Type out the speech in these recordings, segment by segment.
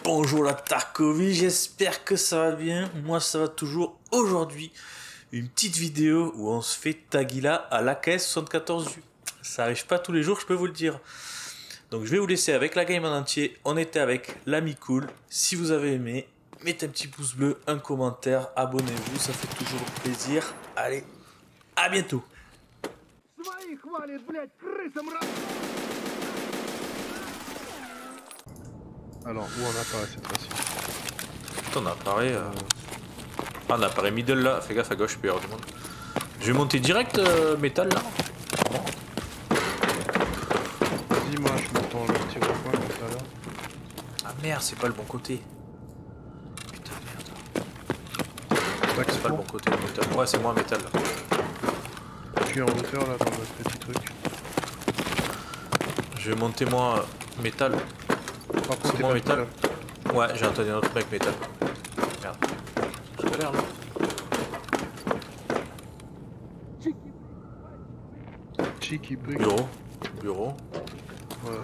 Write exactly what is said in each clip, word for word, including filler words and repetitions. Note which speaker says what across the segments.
Speaker 1: Bonjour la Tarkovie, j'espère que ça va bien. Moi ça va toujours. Aujourd'hui, une petite vidéo où on se fait Tagila à l'A K S soixante-quatorze U. Ça arrive pas tous les jours, je peux vous le dire. Donc je vais vous laisser avec la game en entier. On était avec l'ami cool. Si vous avez aimé, mettez un petit pouce bleu, un commentaire, abonnez-vous, ça fait toujours plaisir. Allez, à bientôt.
Speaker 2: Alors, où on apparaît cette fois-ci?
Speaker 1: On apparaît... Euh... Ah, on apparaît middle là, fais gaffe à gauche, il peut y avoir du monde. Je vais monter direct euh, métal là.
Speaker 2: Vas-y, moi je m'entends le petit recoin comme ça là.
Speaker 1: Ah merde, c'est pas le bon côté. Putain, merde. C'est pas le bon côté, le métal. Ouais, c'est moi métal là.
Speaker 2: Je suis en hauteur là dans notre petit truc.
Speaker 1: Je vais monter moi euh, métal.
Speaker 2: Par contre,
Speaker 1: C'est moi métal.
Speaker 2: Là.
Speaker 1: Ouais, j'ai entendu un autre mec métal. Merde. J'ai pas l'air là.
Speaker 2: Cheeky brick.
Speaker 1: Bureau. Bureau.
Speaker 2: Ouais.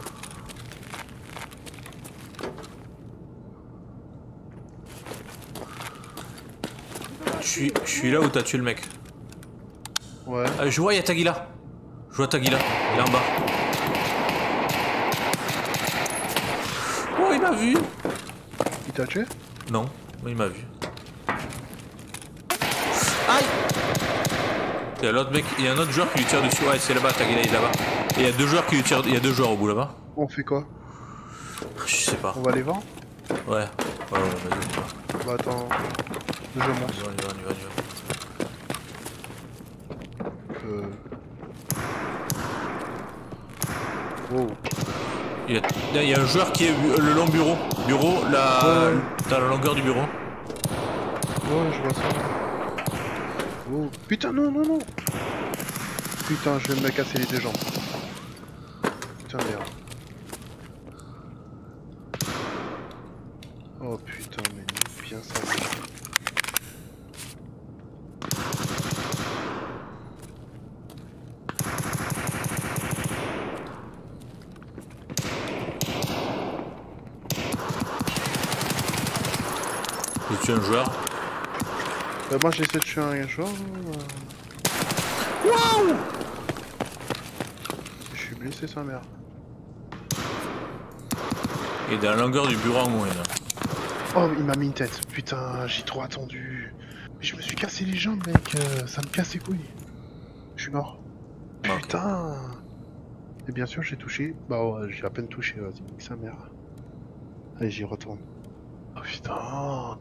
Speaker 1: Je suis, je suis là où t'as tué le mec.
Speaker 2: Ouais.
Speaker 1: Euh, je vois, il y a Tagila. Je vois Tagila. Il est en bas. Oh, il m'a vu.
Speaker 2: Il t'a tué?
Speaker 1: Non, il m'a vu. Aïe! Il y a l'autre mec, il y a un autre joueur qui lui tire dessus. Ouais, c'est là-bas, Tagila, il est là-bas. Et il y a deux joueurs qui lui tirent. Il y a deux joueurs au bout là-bas.
Speaker 2: On fait quoi?
Speaker 1: Je sais pas.
Speaker 2: On va les vendre?
Speaker 1: Ouais. Ouais, ouais, vas-y.
Speaker 2: Bah attends. Je monte.
Speaker 1: On y va, on y va, on y va, on y va.
Speaker 2: Euh... Wow.
Speaker 1: Il y, a, il y a un joueur qui est le long bureau. Bureau, la,
Speaker 2: ouais.
Speaker 1: Dans la longueur du bureau.
Speaker 2: Ouais, je vois ça. Oh, putain, non, non, non. Putain, je vais me casser les deux jambes. Putain, merde. Oh putain, mais bien ça.
Speaker 1: J'ai tué un joueur.
Speaker 2: Bah, moi j'essaie de tuer un joueur.
Speaker 1: Waouh!
Speaker 2: Je suis blessé sa mère.
Speaker 1: Et dans la longueur du bureau en moyen.
Speaker 2: Oh, il m'a mis une tête. Putain, j'ai trop attendu. Mais je me suis cassé les jambes, mec. Euh, ça me casse les couilles. Je suis mort.
Speaker 1: Okay.
Speaker 2: Putain. Et bien sûr, j'ai touché. Bah ouais, j'ai à peine touché. Vas-y, nique sa mère. Allez, j'y retourne. Oh putain.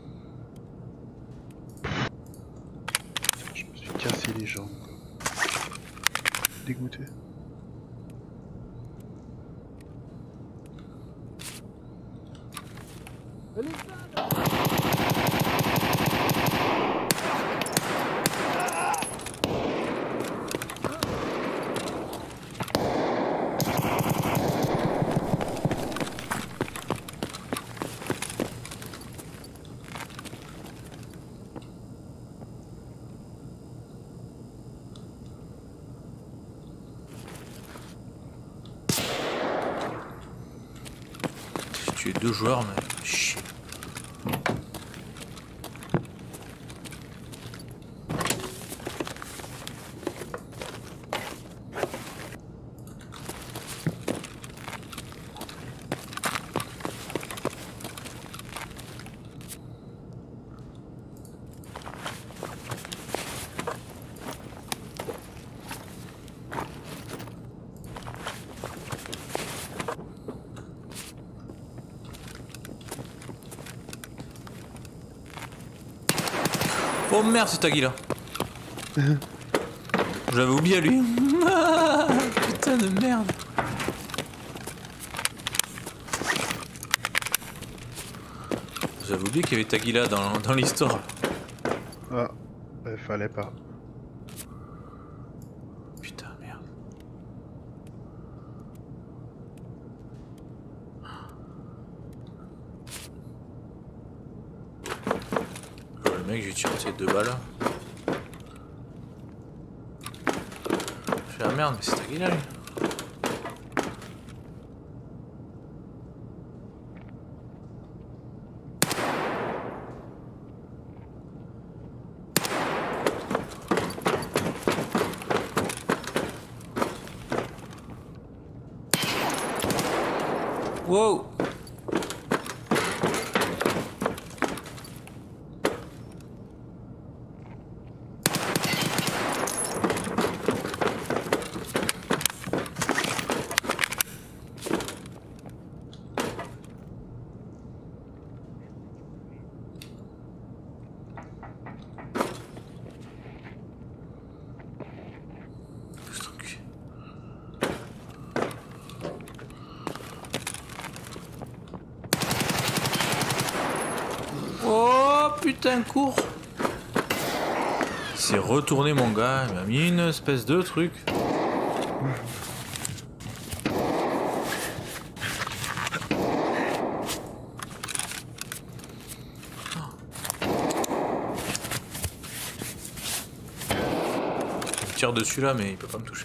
Speaker 2: Je me suis cassé les jambes. Dégoûté.
Speaker 1: J'ai tué deux joueurs, mais chier. Oh merde, c'est Tagila. J'avais oublié lui. Putain de merde. J'avais oublié qu'il y avait Tagila dans, dans l'histoire.
Speaker 2: Ah, bah, fallait pas.
Speaker 1: Putain, merde. Le mec, j'ai tiré ces deux balles. Je fais ah merde, mais c'est Tagila lui. Wow. Oh putain, cours. C'est retourné mon gars, il m'a mis une espèce de truc. Il tire dessus là mais il peut pas me toucher.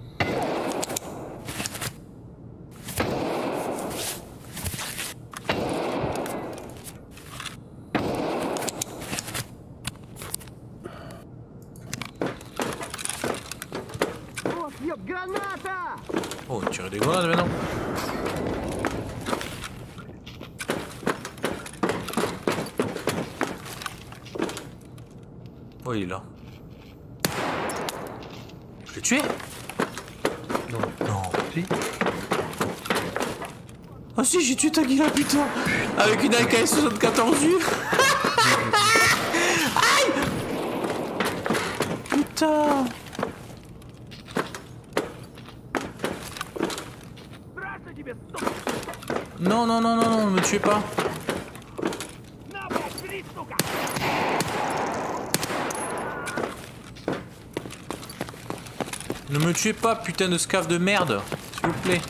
Speaker 1: Oh, tirer des grenades maintenant. Oh, il est là. Je l'ai tué?
Speaker 2: Non.
Speaker 1: Non.
Speaker 2: Si.
Speaker 1: Oh si, j'ai tué Taguila, putain. Avec une A K soixante-quatorze U. Aïe. Putain. Non, non, non, non, non, ne me tuez pas. Ne me tuez pas, putain de scaf de merde, s'il vous plaît.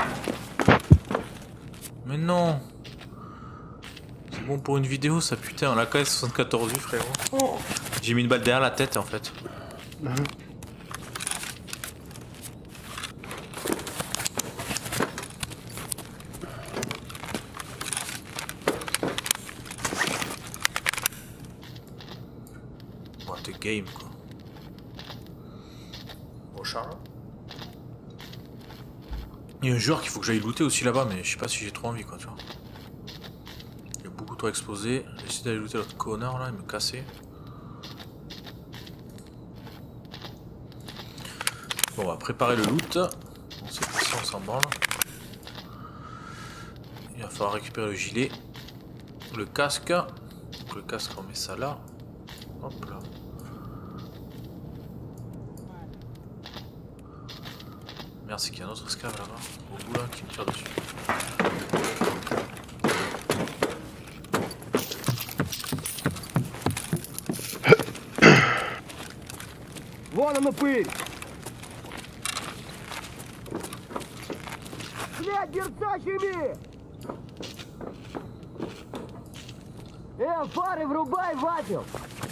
Speaker 1: Mais non. C'est bon pour une vidéo, ça, putain, la A K soixante-quatorze U, frérot. Oh. J'ai mis une balle derrière la tête, en fait.
Speaker 2: Mmh.
Speaker 1: Game quoi. Bon Charles. Il y a un joueur qu'il faut que j'aille looter aussi là-bas, mais je sais pas si j'ai trop envie quoi, tu vois. Il y a beaucoup trop explosé. J'ai essayé d'aller looter l'autre connard là, il me cassait. Bon, on va préparer le loot. On sait pas si on s'en branle. Il va falloir récupérer le gilet, le casque. Donc le casque, on met ça là. Hop là. Merci qu'il y a un autre scave là-bas, au bout là, qui me tire dessus.
Speaker 3: Вон он упырь! Блядь, берцачими! Э, фары врубай, ватил!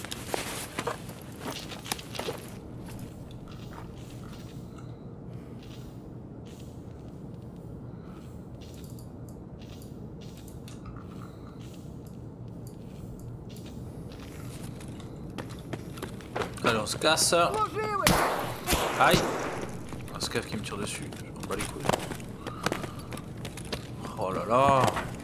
Speaker 1: Allez, on se casse. Aïe. Un scaf qui me tire dessus. Je m'en bats les couilles. Oh là là.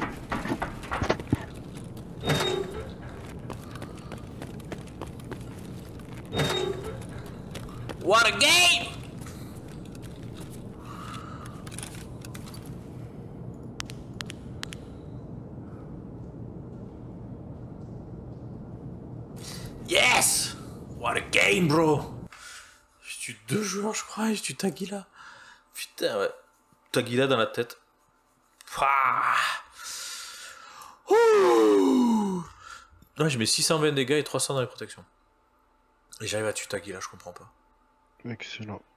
Speaker 1: What a game! Yes! What a game, bro! J'ai tué deux joueurs, je crois, et j'ai tué Taguila. Putain, ouais. Taguila dans la tête. Pouah. Ouh. Ouais, je mets six cent vingt dégâts et trois cents dans les protections. Et j'arrive à tuer Taguila, je comprends pas.
Speaker 2: Excellent.